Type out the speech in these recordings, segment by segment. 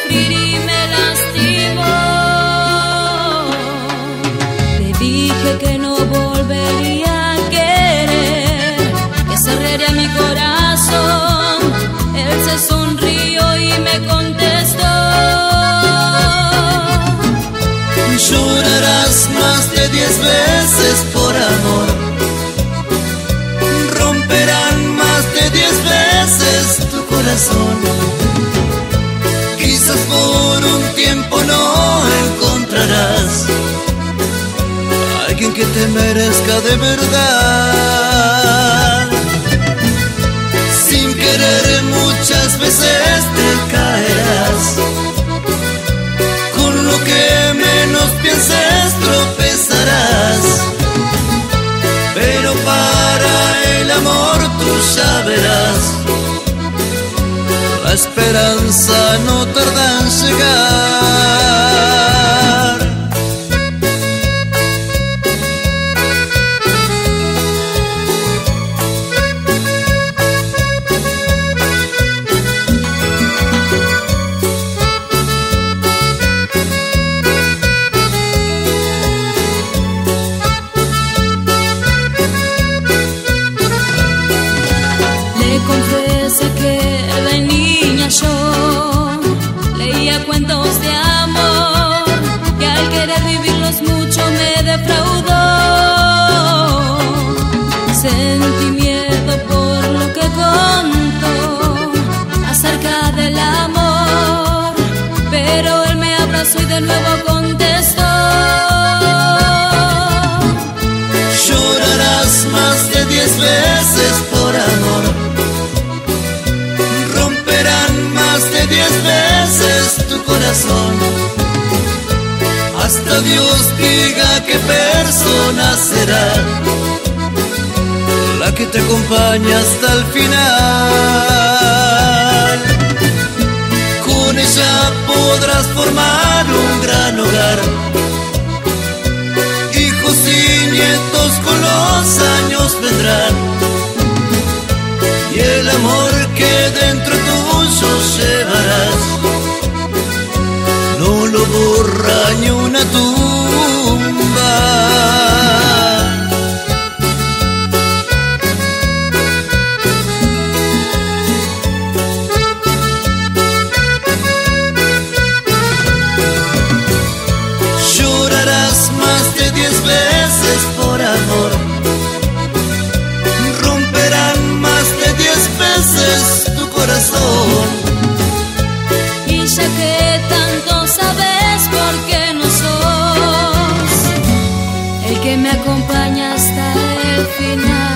sufrir y me lastimó. Le dije que no volvería a querer, que cerraría mi corazón. Él se sonrió y me contestó: llorarás más de 10 veces por amor, romperán más de 10 veces tu corazón. Quizás por un tiempo no encontrarás alguien que te merezca de verdad. Sin querer muchas veces te caerás, con lo que menos pienses tropezarás. Pero para el amor tú ya verás, la esperanza no tarda en llegar. Confesé que de niña yo leía cuentos de amor, que al querer vivirlos mucho me defraudó. Sentí miedo por lo que contó acerca del amor, pero él me abrazó y de nuevo contestó: llorarás más de 10 veces por amor, más de 10 veces tu corazón, hasta Dios diga qué persona será la que te acompaña hasta el final. Con ella podrás formar un gran hogar, hijos y nietos con los años vendrán, y el amor que dentro tuyo llevarás no lo borra ni una tumba. Llorarás más de 10 veces por amor, romperán más de 10 veces tu corazón. Y ya que tanto sabes por qué no sos el que me acompaña hasta el final.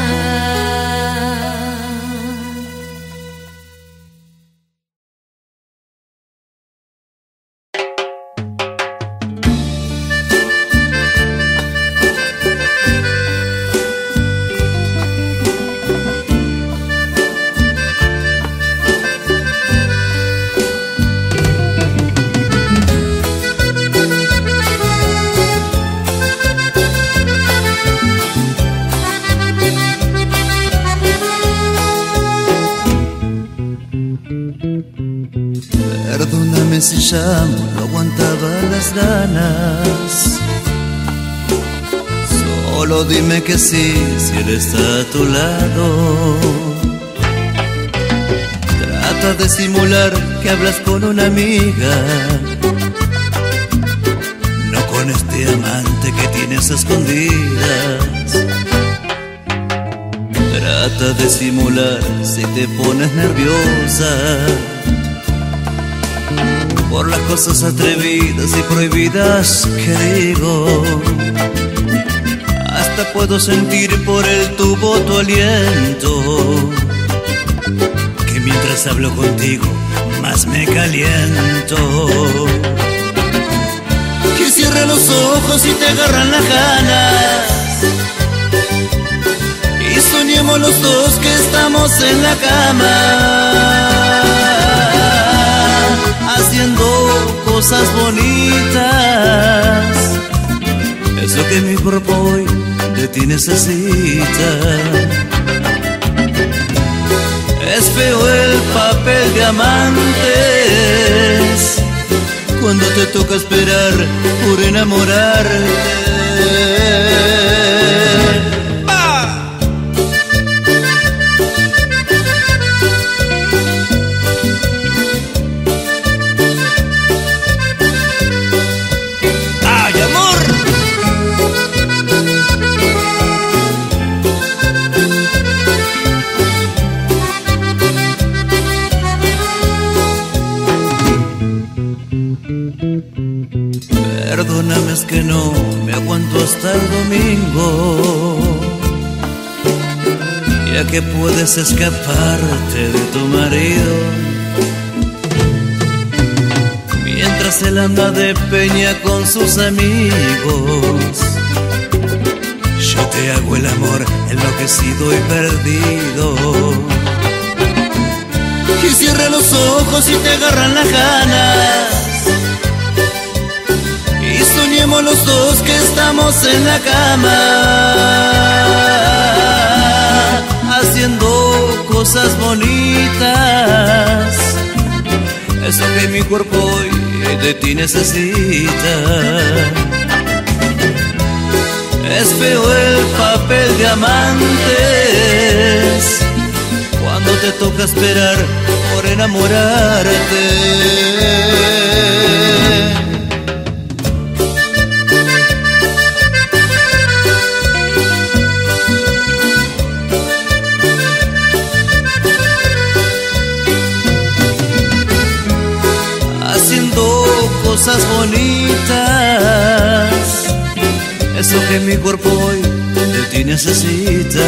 Perdóname si llamo, no aguantaba las ganas. Solo dime que sí, si él está a tu lado. Trata de simular que hablas con una amiga, no con este amante que tienes a escondidas. Trata de simular si te pones nerviosa por las cosas atrevidas y prohibidas que digo. Hasta puedo sentir por el tubo tu aliento, que mientras hablo contigo más me caliento. Que cierra los ojos y te agarran las ganas, y soñemos los dos que estamos en la cama, haciendo cosas bonitas. Es lo que mi cuerpo hoy de ti necesita. Es feo el papel de amantes, te toca esperar por enamorarte. Perdóname, es que no me aguanto hasta el domingo, ya que puedes escaparte de tu marido, mientras él anda de peña con sus amigos. Yo te hago el amor enloquecido y perdido, y cierra los ojos y te agarran las ganas, y soñemos los dos que estamos en la cama, haciendo cosas bonitas, eso que mi cuerpo hoy de ti necesita. Es feo el papel de amantes cuando te toca esperar por enamorarte. Cosas bonitas, eso que mi cuerpo hoy de ti necesita.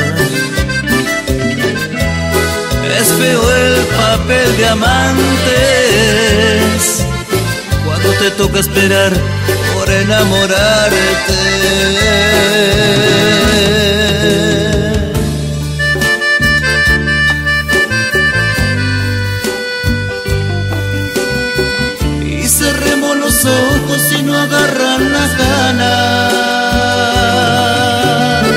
Es feo el papel de amantes cuando te toca esperar por enamorarte. Cerremos los ojos y no agarran las ganas.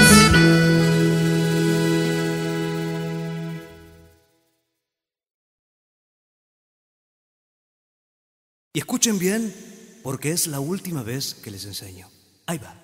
Y escuchen bien, porque es la última vez que les enseño. Ahí va.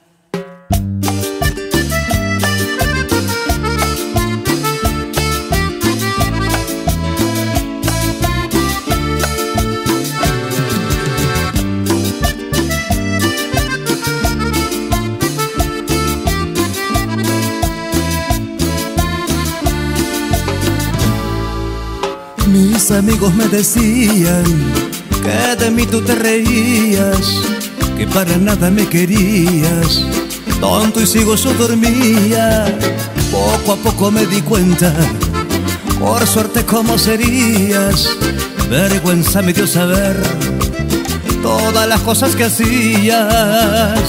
Mis amigos me decían que de mí tú te reías, que para nada me querías, tonto y ciego yo dormía. Poco a poco me di cuenta, por suerte cómo serías. Vergüenza me dio saber todas las cosas que hacías,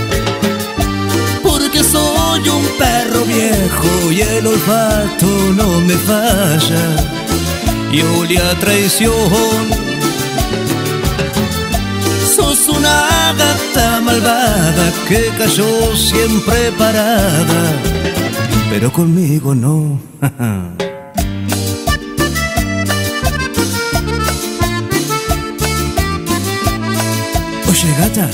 porque soy un perro viejo y el olfato no me falla. Y olía a traición, sos una gata malvada que cayó siempre parada, pero conmigo no. Oye, gata.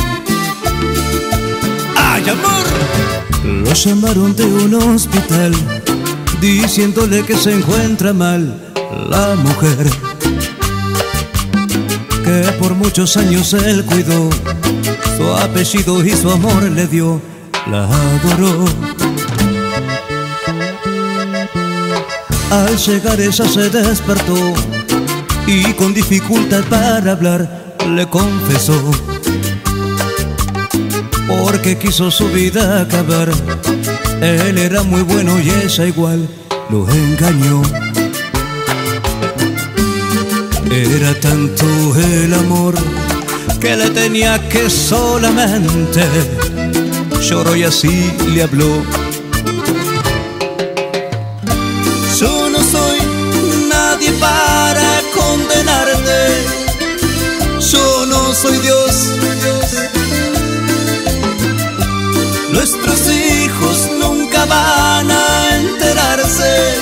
¡Ay, amor! Lo llamaron de un hospital diciéndole que se encuentra mal la mujer que por muchos años él cuidó, su apellido y su amor le dio, la adoró. Al llegar ella se despertó y con dificultad para hablar le confesó, porque quiso su vida acabar. Él era muy bueno y ella igual lo engañó. Era tanto el amor que le tenía que solamente lloró y así le habló. Yo no soy nadie para condenarte, yo no soy Dios. Nuestros hijos nunca van a enterarse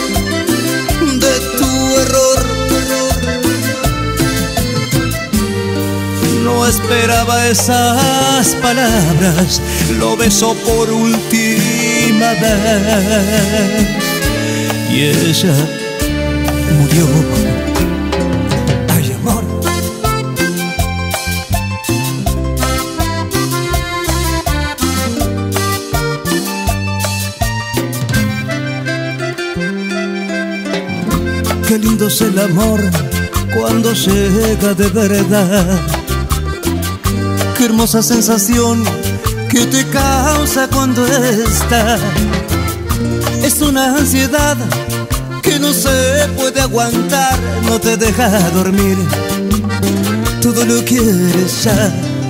de tu error. No esperaba esas palabras, lo besó por última vez y ella murió. Ay, amor. Qué lindo es el amor cuando llega de verdad. Qué hermosa sensación que te causa cuando está. Es una ansiedad que no se puede aguantar, no te deja dormir, todo lo quieres ya.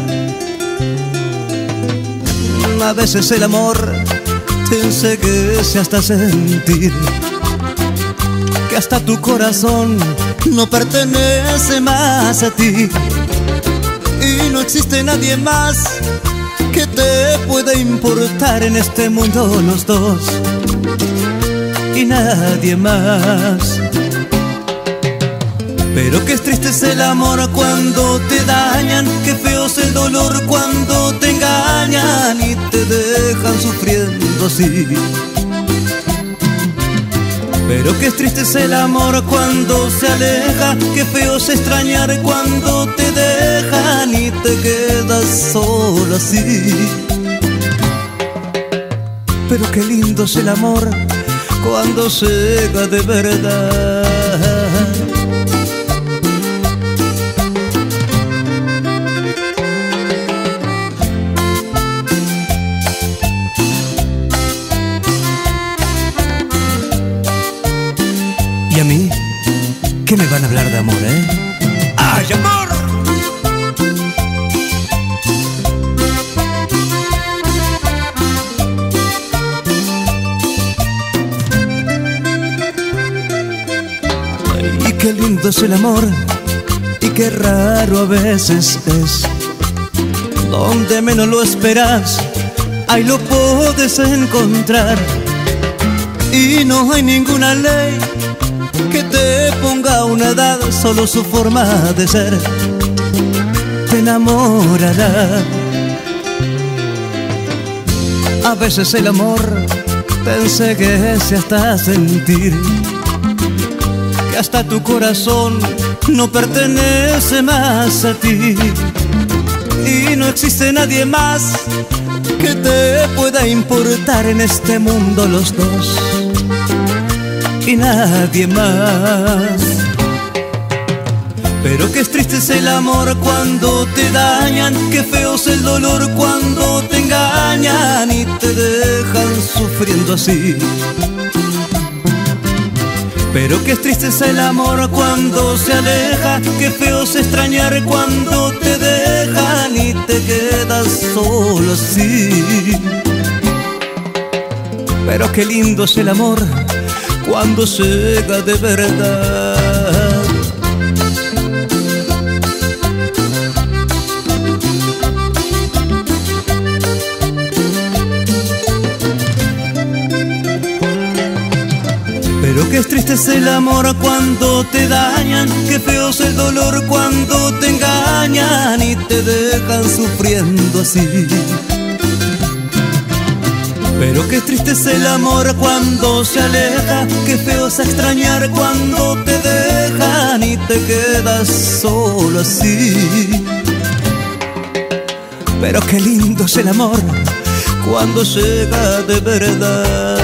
A veces el amor te enseguece hasta sentir que hasta tu corazón no pertenece más a ti y no existe nadie más que te pueda importar en este mundo, los dos y nadie más. Pero qué triste es el amor cuando te dañan, qué feo es el dolor cuando te engañan y te dejan sufriendo así. Pero qué triste es el amor cuando se aleja, qué feo es extrañar cuando te dejan y te quedas solo así. Pero qué lindo es el amor cuando llega de verdad. ¿Y a mí? ¿Qué me van a hablar de amor, ¡ay, amor! Ay, qué lindo es el amor y qué raro a veces es. Donde menos lo esperas, ahí lo puedes encontrar. Y no hay ninguna ley que te ponga una edad, solo su forma de ser te enamorará. A veces el amor te enseguece hasta sentir que hasta tu corazón no pertenece más a ti y no existe nadie más que te pueda importar en este mundo, los dos y nadie más. Pero qué triste es el amor cuando te dañan, qué feo es el dolor cuando te engañan y te dejan sufriendo así. Pero qué triste es el amor cuando se aleja, qué feo es extrañar cuando te dejan y te quedas solo así. Pero qué lindo es el amor cuando llega de verdad. Pero qué triste es el amor cuando te dañan, qué feo es el dolor cuando te engañan y te dejan sufriendo así. Pero qué triste es el amor cuando se aleja, qué feo es extrañar cuando te dejan y te quedas solo así. Pero qué lindo es el amor cuando llega de verdad.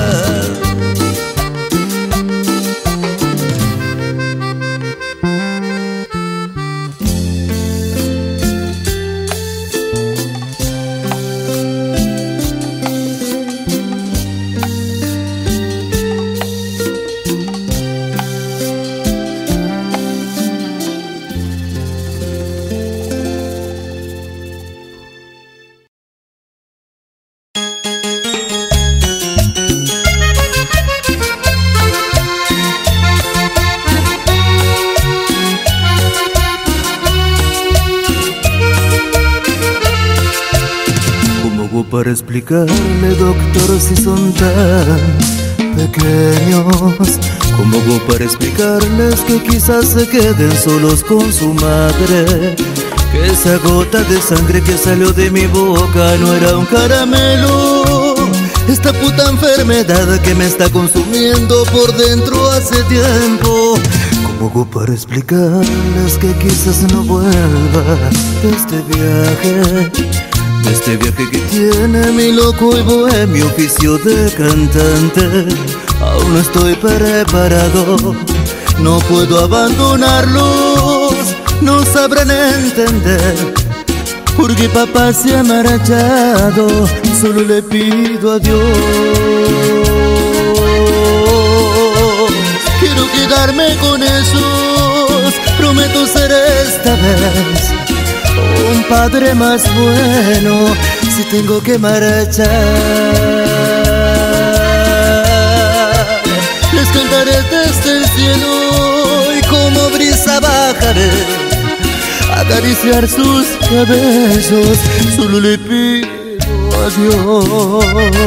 Para explicarle, doctor, si son tan pequeños, ¿cómo hago para explicarles que quizás se queden solos con su madre? Que Esa gota de sangre que salió de mi boca no era un caramelo. Esta puta enfermedad que me está consumiendo por dentro hace tiempo. ¿Cómo hago para explicarles que quizás no vuelva de este viaje? De este viaje que tiene mi loco y bohemio oficio de cantante. Aún no estoy preparado, no puedo abandonarlos, no sabrán entender. Porque papá se ha marchado, solo le pido a Dios. Quiero quedarme con esos, prometo ser esta vez un padre más bueno si tengo que marchar. Les cantaré desde el cielo y como brisa bajaré acariciar sus cabellos, solo le pido a Dios.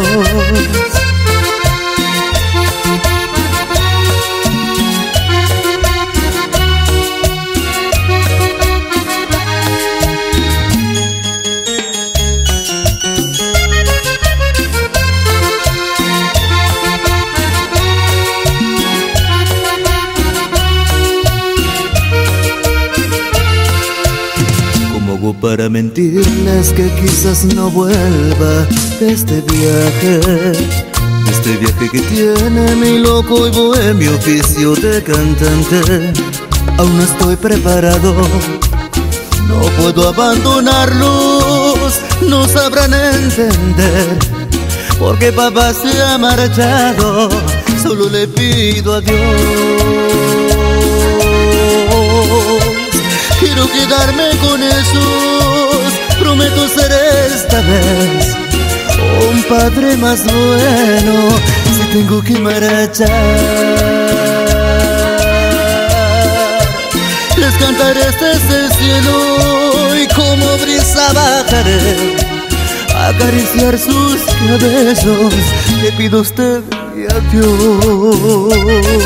Para mentirles que quizás no vuelva de este viaje que tiene mi loco y bohemio oficio de cantante. Aún no estoy preparado, no puedo abandonarlos, no sabrán entender. Porque papá se ha marchado, solo le pido a Dios. Quiero quedarme con esos, prometo ser esta vez un padre más bueno si tengo que marchar. Les cantaré desde el cielo y como brisa bajaré acariciar sus cabellos. Le pido a usted y a Dios.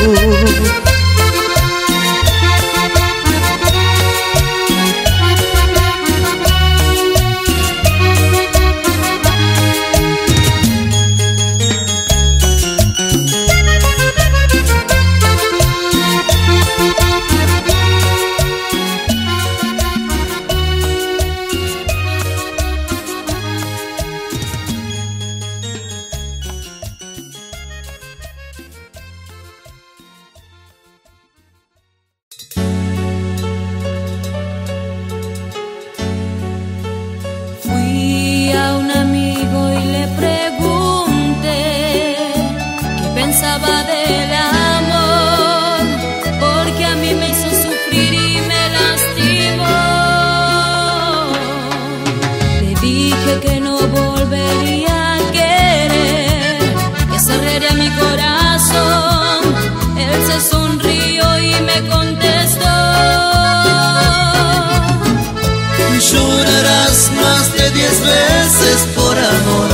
Llorarás más de 10 veces por amor,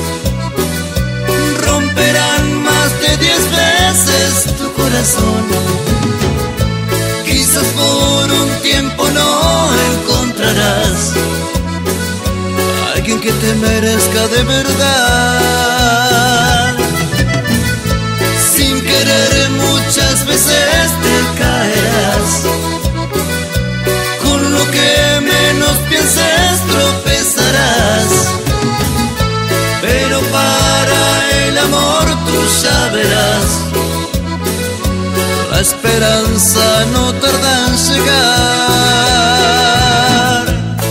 romperán más de 10 veces tu corazón. Quizás por un tiempo no encontrarás a alguien que te merezca de verdad. Sin querer muchas veces te caerás, con lo que menos pienses tropezarás, pero para el amor tú ya verás, la esperanza no tarda en llegar.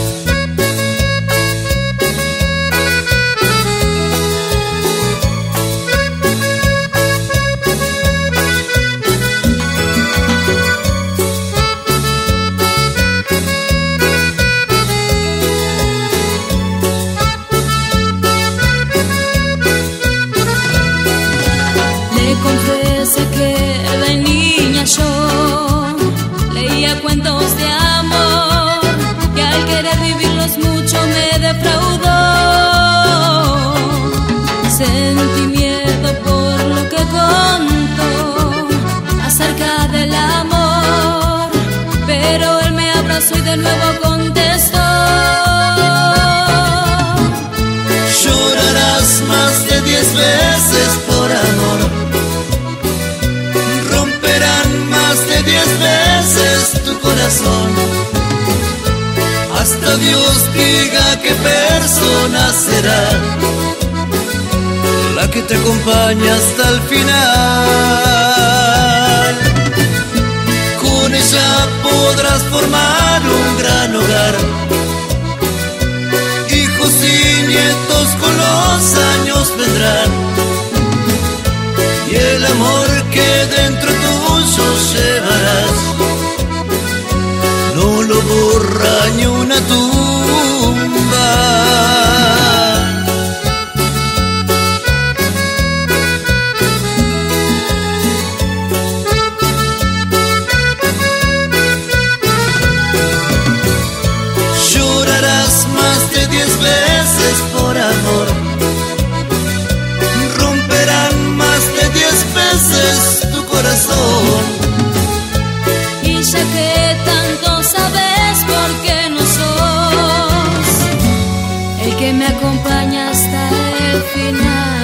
Confesé que de niña yo leía cuentos de amor, que al querer vivirlos mucho me defraudó. Sentí miedo por lo que contó acerca del amor, pero él me habló abrazó y de nuevo contestó. Llorarás más de 10 veces por amor, romperán más de 10 veces tu corazón, hasta Dios diga qué persona será la que te acompaña hasta el final. Con ella podrás formar un gran hogar, hijos y nietos con los años vendrán, y el amor que dentro tuyo llevarás no lo borra ni una tumba. Llorarás más de 10 veces por amor, romperán más de 10 veces tu corazón. Y ya que tanto sabes por qué no sos el que me acompaña hasta el final.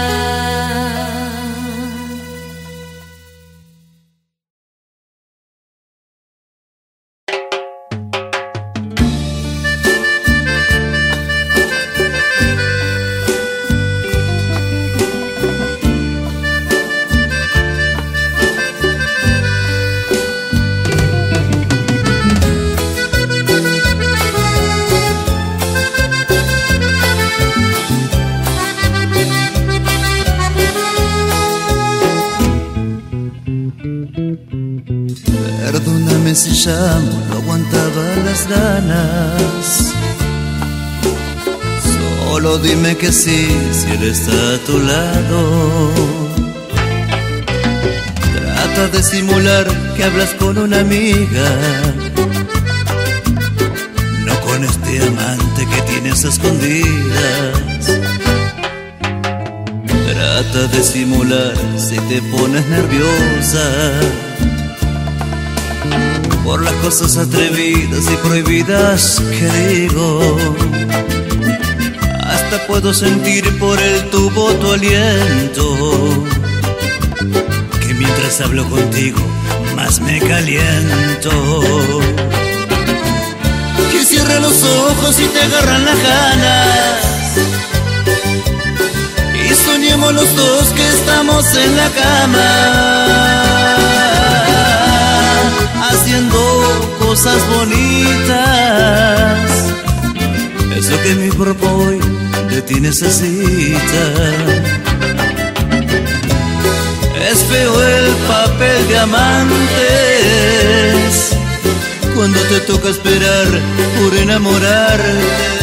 Perdóname si llamo, no aguantaba las ganas. Solo dime que sí, si él está a tu lado. Trata de simular que hablas con una amiga, no con este amante que tienes a escondidas. Trata de simular si te pones nerviosa por las cosas atrevidas y prohibidas que digo. Hasta puedo sentir por el tubo tu aliento, que mientras hablo contigo más me caliento. Que cierra los ojos y te agarran las ganas, y soñemos los dos que estamos en la cama, haciendo cosas bonitas. Eso que mi cuerpo hoy de ti necesita. Es feo el papel de amantes cuando te toca esperar por enamorarte.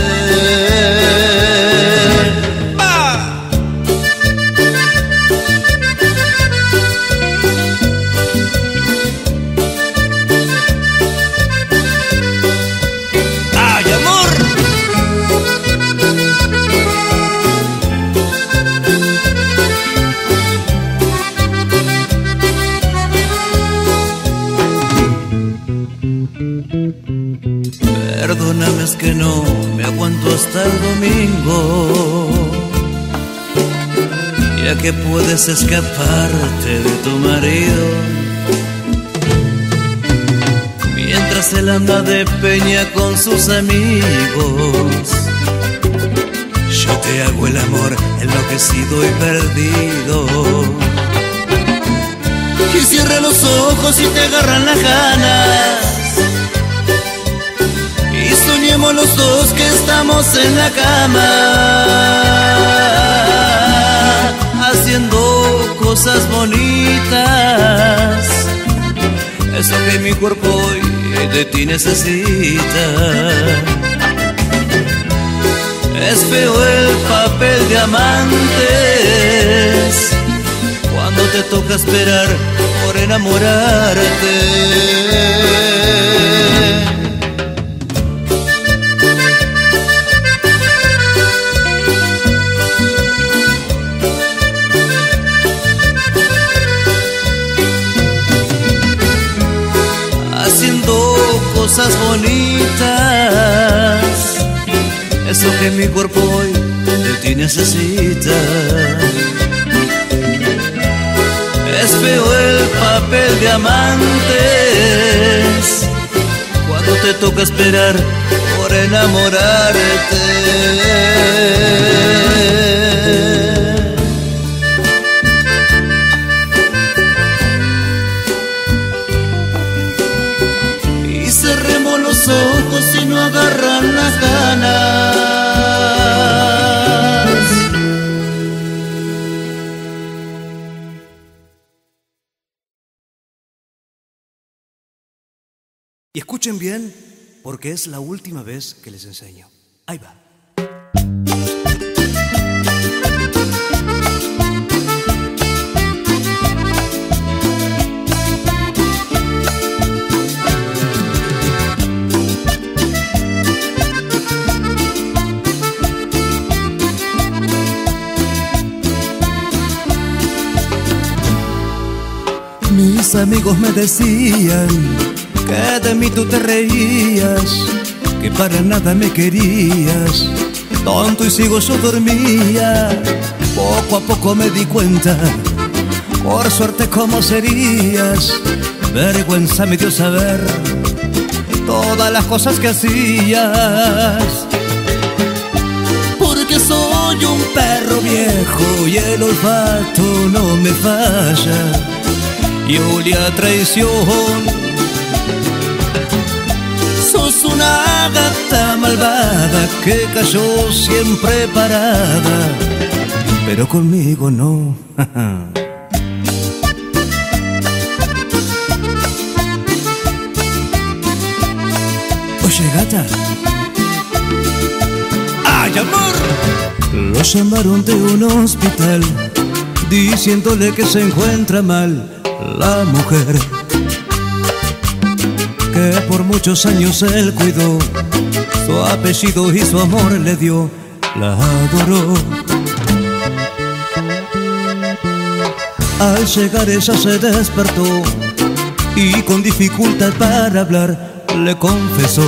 Perdóname, es que no me aguanto hasta el domingo, ya que puedes escaparte de tu marido, mientras él anda de peña con sus amigos. Yo te hago el amor enloquecido y perdido. Y cierra los ojos y te agarran las ganas, y soñemos los dos que estamos en la cama, haciendo cosas bonitas. Eso que mi cuerpo hoy de ti necesita. Es feo el papel de amantes cuando te toca esperar por enamorarte. Haciendo cosas bonitas, eso que mi cuerpo hoy de ti necesita. Es feo el papel de amantes cuando te toca esperar por enamorarte. Cerremos los ojos y no agarran las ganas. Y escuchen bien, porque es la última vez que les enseño. Ahí va. Mis amigos me decían que de mí tú te reías, que para nada me querías, tonto y ciego yo dormía. Poco a poco me di cuenta, por suerte cómo serías. Vergüenza me dio saber todas las cosas que hacías. Porque soy un perro viejo y el olfato no me falla, y olía a traición. Sos una gata malvada que cayó siempre parada, pero conmigo no. Oye, gata. ¡Ay, amor! Lo llamaron de un hospital diciéndole que se encuentra mal la mujer que por muchos años él cuidó, su apellido y su amor le dio, la adoró. Al llegar ella se despertó y con dificultad para hablar le confesó,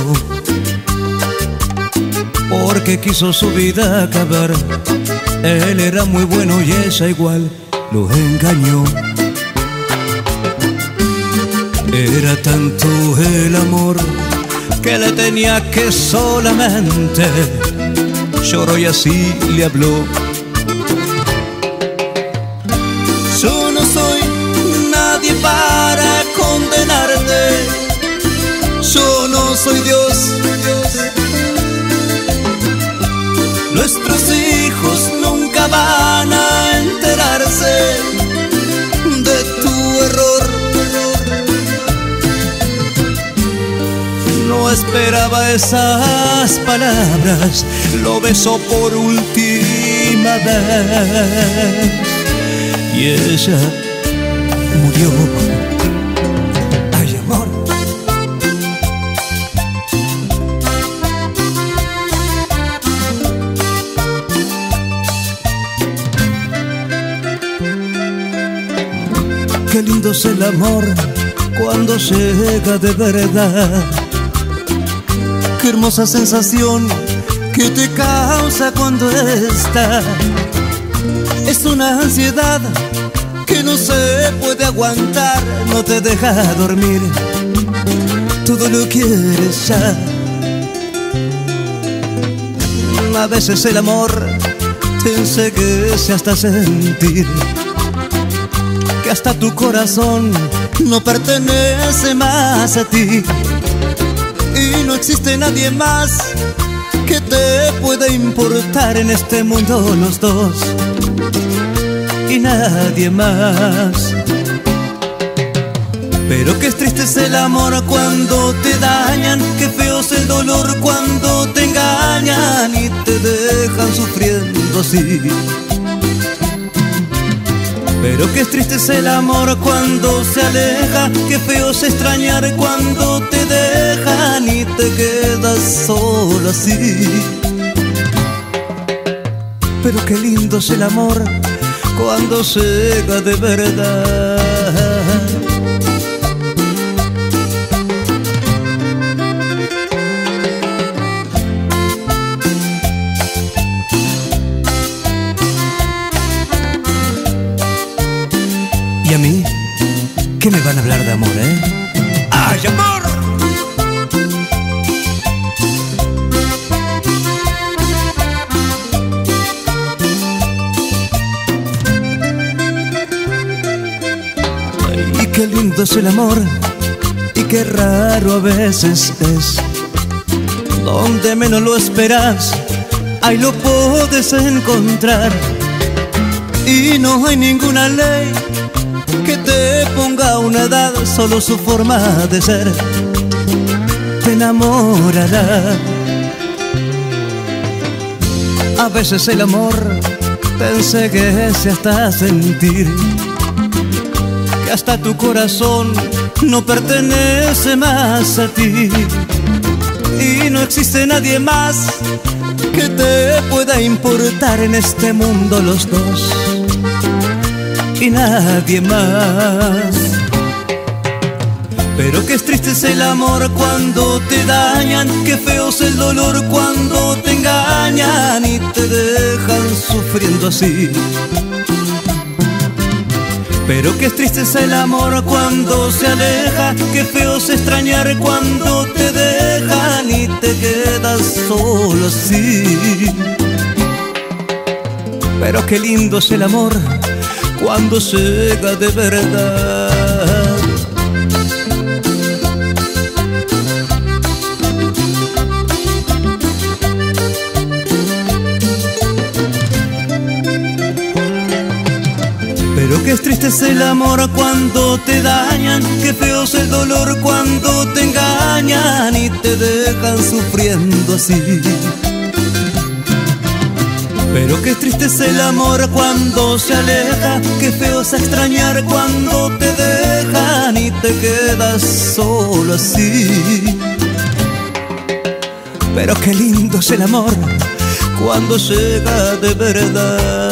porque quiso su vida acabar. Él era muy bueno y ella igual lo engañó. Era tanto el amor que le tenía que solamente lloró y así le habló. Yo no soy nadie para condenarte, yo no soy Dios. Nuestros hijos nunca van a enterarse de tu error. No esperaba esas palabras, lo besó por última vez y ella murió. Ay, amor. Qué lindo es el amor cuando llega de verdad. Qué hermosa sensación que te causa cuando está. Es una ansiedad que no se puede aguantar, no te deja dormir, todo lo quieres ya. A veces el amor te enseguece hasta sentir que hasta tu corazón no pertenece más a ti. Y no existe nadie más que te pueda importar en este mundo, los dos y nadie más. Pero qué triste es el amor cuando te dañan, qué feo es el dolor cuando te engañan y te dejan sufriendo así. Pero qué triste es el amor cuando se aleja, qué feo es extrañar cuando te dejan y te quedas solo así. Pero qué lindo es el amor cuando llega de verdad. hablar de amor, ¿eh? ¡Ay, amor! Ay, qué lindo es el amor y qué raro a veces es. Donde menos lo esperas, ahí lo puedes encontrar. Y no hay ninguna ley que te ponga una edad, solo su forma de ser te enamorará. A veces el amor te enceguece hasta sentir que hasta tu corazón no pertenece más a ti. Y no existe nadie más que te pueda importar en este mundo, los dos y nadie más. Pero qué triste es el amor cuando te dañan, qué feo es el dolor cuando te engañan y te dejan sufriendo así. Pero qué triste es el amor cuando se aleja, qué feo es extrañar cuando te dejan y te quedas solo así. Pero qué lindo es el amor cuando llega de verdad. Pero qué triste es el amor cuando te dañan, qué feo es el dolor cuando te engañan y te dejan sufriendo así. Pero qué triste es el amor cuando se aleja, qué feo es extrañar cuando te dejan y te quedas solo así. Pero qué lindo es el amor cuando llega de verdad.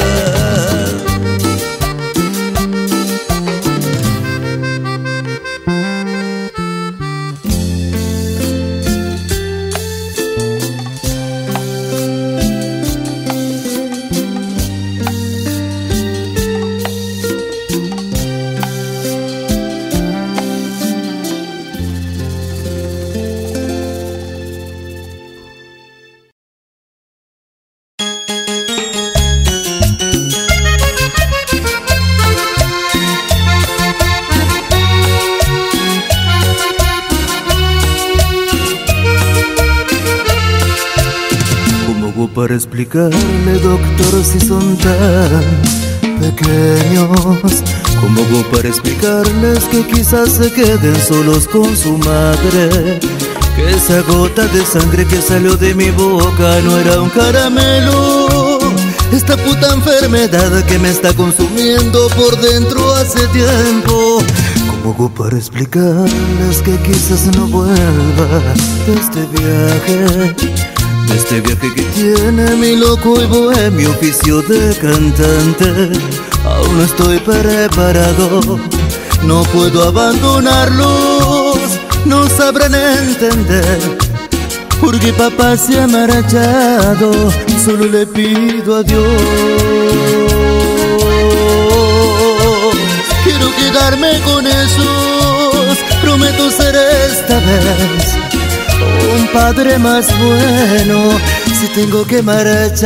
Para explicarle, doctor, si son tan pequeños, ¿cómo hago para explicarles que quizás se queden solos con su madre? Que esa gota de sangre que salió de mi boca no era un caramelo. Esta puta enfermedad que me está consumiendo por dentro hace tiempo. ¿Cómo hago para explicarles que quizás no vuelva de este viaje? Este viaje que tiene mi loco y bohemio oficio de cantante. Aún no estoy preparado, no puedo abandonarlos, no sabrán entender porque papá se ha marchado. Solo le pido a Dios, quiero quedarme con ellos, prometo ser esta vez un padre más bueno si tengo que marchar.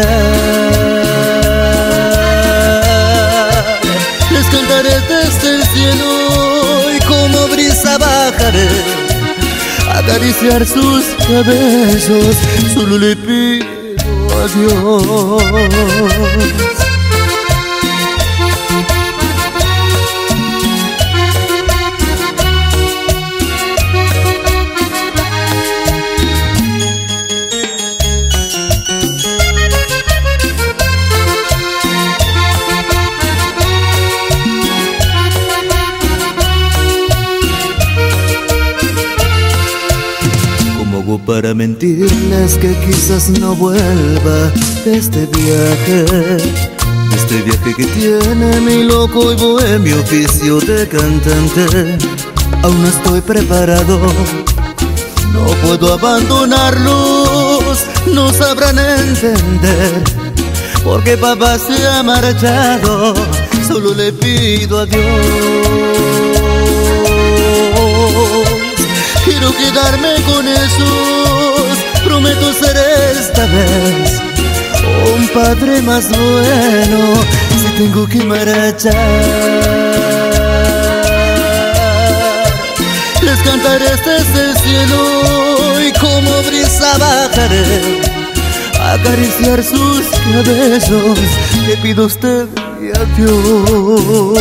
Les cantaré desde el cielo y como brisa bajaré a acariciar sus cabellos. Solo le pido a Dios. Para mentirles que quizás no vuelva de este viaje que tiene mi loco y bohemio oficio de cantante. Aún no estoy preparado, no puedo abandonarlos, no sabrán entender porque papá se ha marchado. Solo le pido a Dios, quiero quedarme con esos. Prometo ser esta vez un padre más bueno si tengo que marchar. Les cantaré desde el cielo y como brisa bajaré a acariciar sus cabellos. Le pido a usted y a Dios.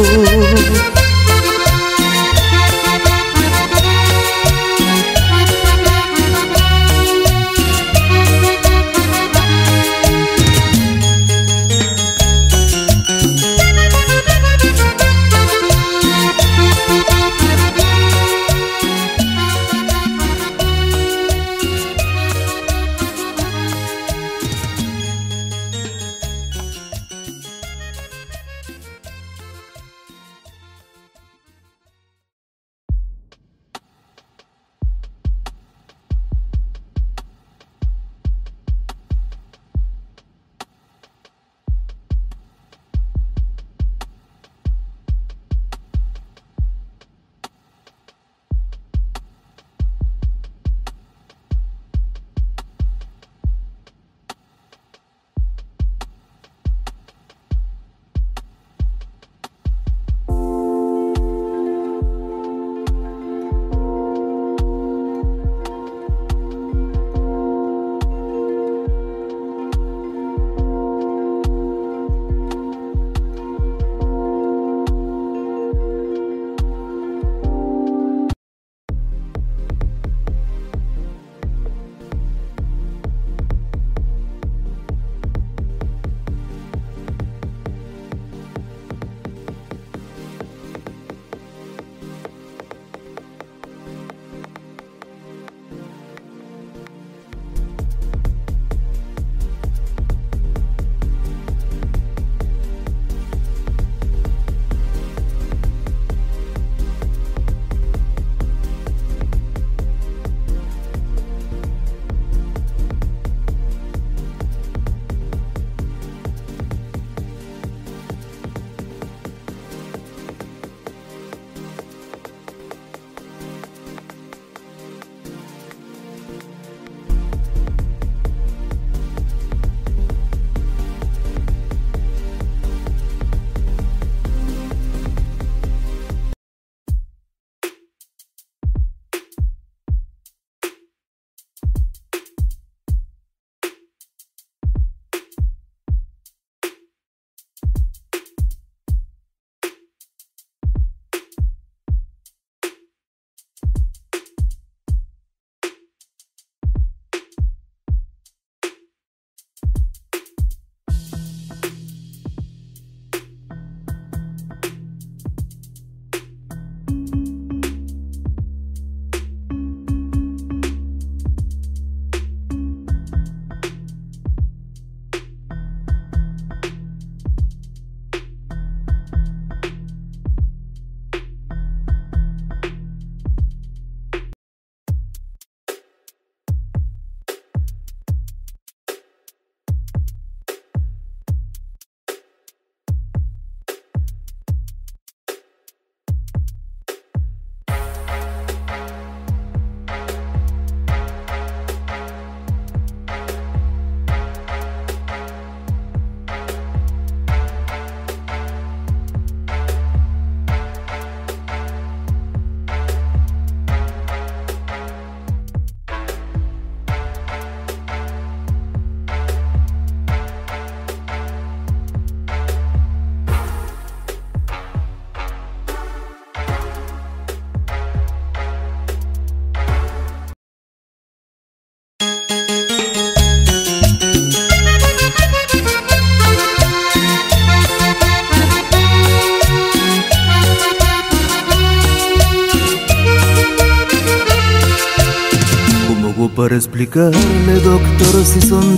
para explicarle, doctor, si son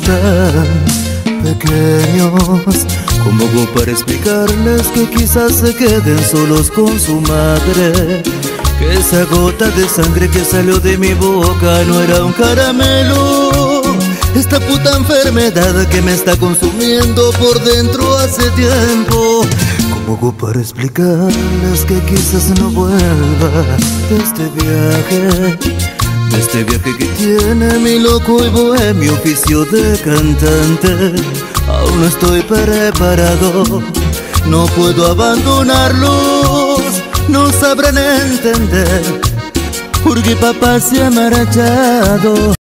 tan pequeños? ¿Cómo hago para explicarles que quizás se queden solos con su madre? Que esa gota de sangre que salió de mi boca no era un caramelo. Esta puta enfermedad que me está consumiendo por dentro hace tiempo. ¿Cómo hago para explicarles que quizás no vuelva de este viaje? De este viaje que tiene mi loco y bohemio oficio de cantante. Aún no estoy preparado, no puedo abandonarlos. No sabrán entender porque papá se ha marchado.